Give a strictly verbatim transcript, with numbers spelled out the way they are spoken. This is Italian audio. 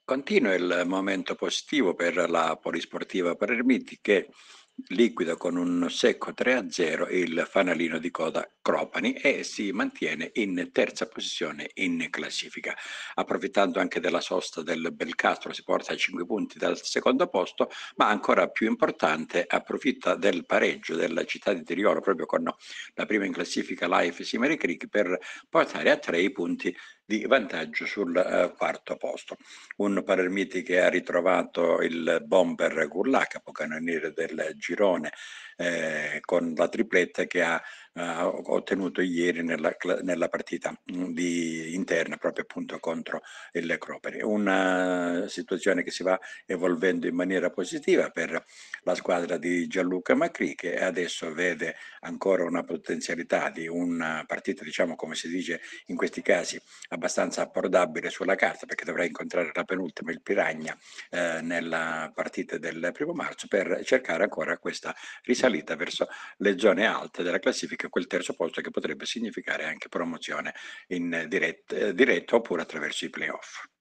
Continua il momento positivo per la Polisportiva Palermiti che liquida con un secco tre a zero il fanalino di coda Cropani e si mantiene in terza posizione in classifica. Approfittando anche della sosta del Belcastro, si porta a cinque punti dal secondo posto, ma ancora più importante approfitta del pareggio della città di Tiriolo proprio con la prima in classifica Life Simeri Creek per portare a tre i punti di vantaggio sul uh, quarto posto. Un Palermiti che ha ritrovato il bomber Gurlà, capocannoniere del girone, eh, con la tripletta che ha eh, ottenuto ieri nella, nella partita mh, di, interna proprio appunto contro il Croperi. Una situazione che si va evolvendo in maniera positiva per la squadra di Gianluca Macri, che adesso vede ancora una potenzialità di una partita, diciamo come si dice in questi casi, abbastanza abbordabile sulla carta, perché dovrà incontrare la penultima, il Piragna, eh, nella partita del primo marzo, per cercare ancora questa risalita verso le zone alte della classifica, quel terzo posto che potrebbe significare anche promozione in diretta, diretta oppure attraverso i playoff.